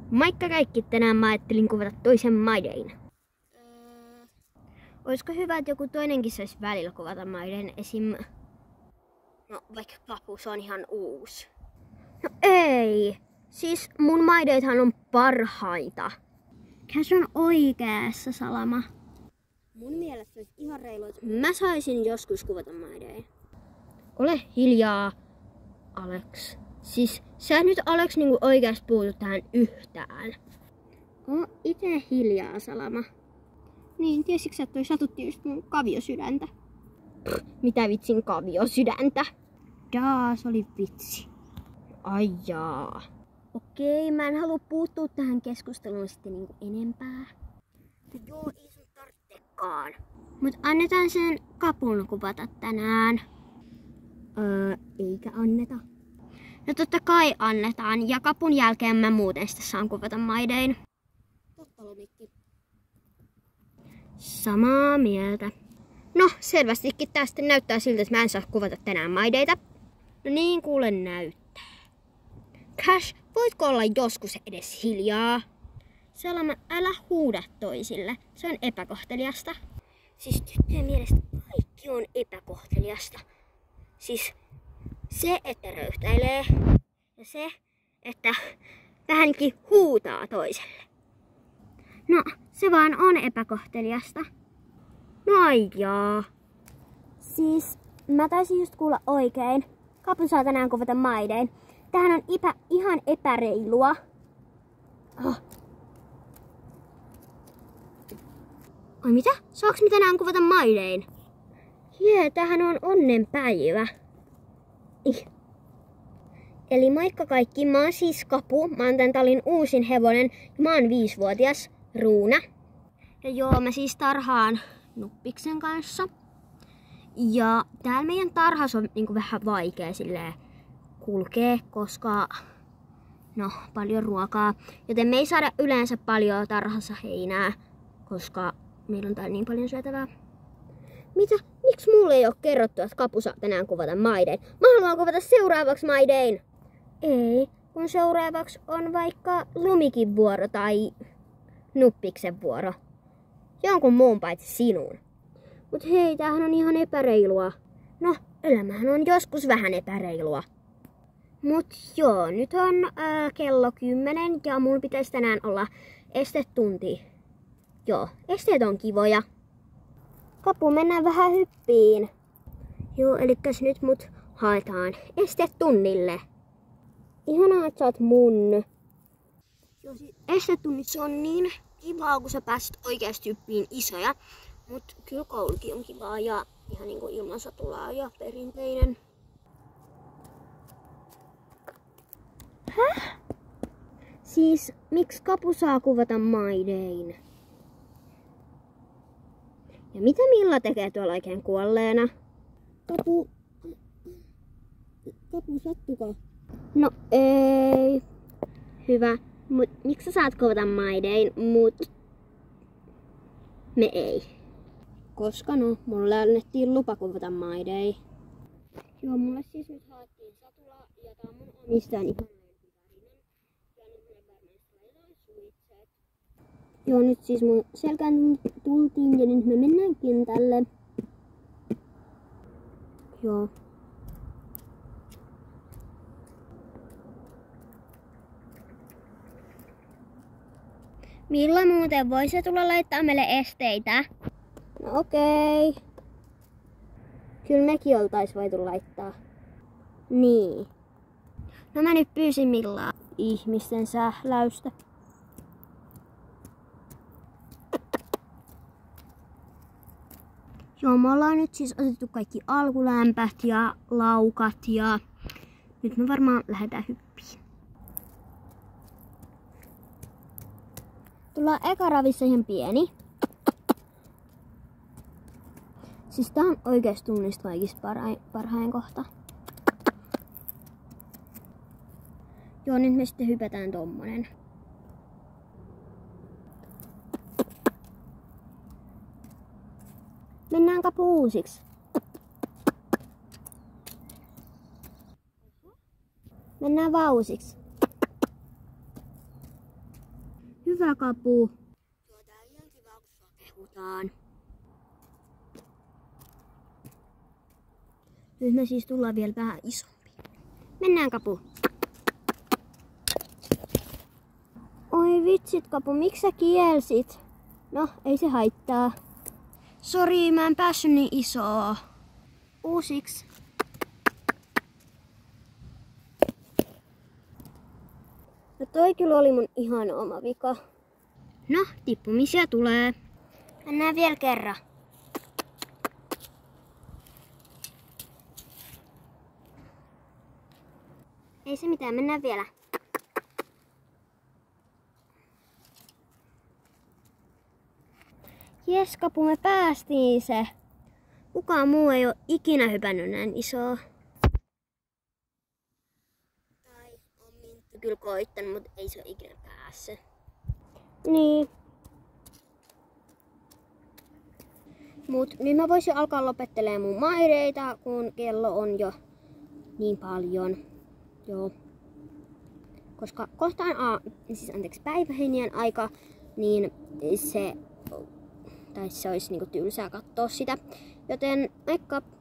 Moikka kaikki, tänään mä ajattelin kuvata toisen Maidein. Olisiko hyvä, että joku toinenkin saisi välillä kuvata Maidein, esim. No vaikka Papu, se on ihan uusi. No ei, siis mun Maideithan on parhaita. Käs on oikeassa, Salama. Mun mielestä olisi ihan reilu, että mä saisin joskus kuvata Maidein. Ole hiljaa, Alex. Siis sä nyt, Alex, niinku oikeasti puutu tähän yhtään. Oo ite hiljaa, Salama. Niin, tiesitkö sä, että toi satutti just mun kaviosydäntä? Mitä vitsin kaviosydäntä? Jaa, se oli vitsi. Ai jaa. Okei, mä en halua puuttua tähän keskusteluun sitten niinku enempää. Joo, ei sun tarvitsekaan. Mut annetaan sen Kapun kuvata tänään. Eikä anneta. No totta kai annetaan, ja Kapun jälkeen mä muuten sitten saan kuvata Maidein. Totta, Lomikki. Samaa mieltä. No, selvästikin tää sitten näyttää siltä, että mä en saa kuvata tänään Maideita. No niin, kuule näyttää. Cash, voitko olla joskus edes hiljaa? Salama, älä huuda toisille. Se on epäkohteliasta. Siis tyttöjen mielestä kaikki on epäkohteliasta. Siis se, että röyhtäilee ja se, että vähänkin huutaa toiselle. No, se vaan on epäkohteliasta. No ai jaa. Siis, mä taisin just kuulla oikein. Kapu saa tänään kuvata Maidein. Tämähän on ihan epäreilua. Oh. Ai mitä? Saaks mä tänään kuvata Maidein? Jee, tämähän on onnenpäivä. Eli moikka kaikki, mä oon siis Kapu, mä oon tän talin uusin hevonen ja mä oon 5-vuotias Ruuna. Ja joo, mä siis tarhaan Nuppiksen kanssa. Ja täällä meidän tarhassa on niinku vähän vaikea silleen kulkee, koska no paljon ruokaa. Joten me ei saada yleensä paljon tarhassa heinää, koska meillä on täällä niin paljon syötävää. Mitä? Miksi mulle ei oo kerrottu, että Kapu saa tänään kuvata Maidein? Mä haluan kuvata seuraavaksi Maidein. Ei, kun seuraavaksi on vaikka Lumikin vuoro tai Nuppiksen vuoro. Jonkun muun paitsi sinun. Mut hei, tämähän on ihan epäreilua. No, elämähän on joskus vähän epäreilua. Mut joo, nyt on kello 10 ja mun pitäisi tänään olla estetunti. Joo, esteet on kivoja. Kapu, mennään vähän hyppiin. Joo, elikkäs nyt mut haetaan estetunnille. Ihanaa, että sä oot mun. Joo, estetunnissa on niin kivaa, kun sä pääset oikeasti hyppiin isoja. Mut kyllä koulukin on kivaa ja ihan niinku ilman satulaa ja perinteinen. Häh? Siis, miksi Kapu saa kuvata Maidein? Ja mitä Milla tekee tuolla oikein kuolleena? Kapu, sattuko? No ei. Hyvä. Mut miksi sä saat kuvata Maidein, mut me ei? Koska no, mulle annettiin lupa kuvata Maidein. Joo, mulle siis nyt haettiin satula ja tää on mun omistajan ihanen värinen. Ja nyt me varmaan laitetaan suitset. Joo, nyt siis mun selkään tultiin ja nyt me mennään kentälle. Joo. Milla muuten voisi tulla laittaa meille esteitä? No okei. Kyllä nekin oltais voitu laittaa. Niin. No mä nyt pyysin Millaa ihmisten sähläystä. Joo, me ollaan nyt siis otettu kaikki alkulämpät ja laukat ja nyt me varmaan lähdetään hyppiin. Tullaan eka ravissa ihan pieni. Siis tää on oikeesti tunnista kaikista parhain kohta. Joo, nyt me sitten hypätään tommonen. Mennään Kapu uusiksi. Mennään vaan uusiksi. Hyvä Kapu. Joo, tää on ihan kiva, kun sua kehutaan. Nyt me siis tullaan vielä vähän isompi. Mennään Kapu. Oi vitsit Kapu, miksi sä kielsit? No, ei se haittaa. Sori, mä en päässyt niin isoa. Uusiksi. No toi kyllä oli mun ihan oma vika. No, tippumisia tulee. Mennään vielä kerran. Ei se mitään, mennään vielä. Jes Kapu, me päästiin se. Kukaan muu ei ole ikinä hypännyt näin isoa. Tai on Minttu kyllä koittanut, mutta ei se ole ikinä päässyt. Niin. Mut nyt mä voisin alkaa lopettelemaan mun maireita, kun kello on jo niin paljon. Joo. Koska kohta on päivähenien aika, niin se olisi niinku tylsää katsoa sitä. Joten moikka!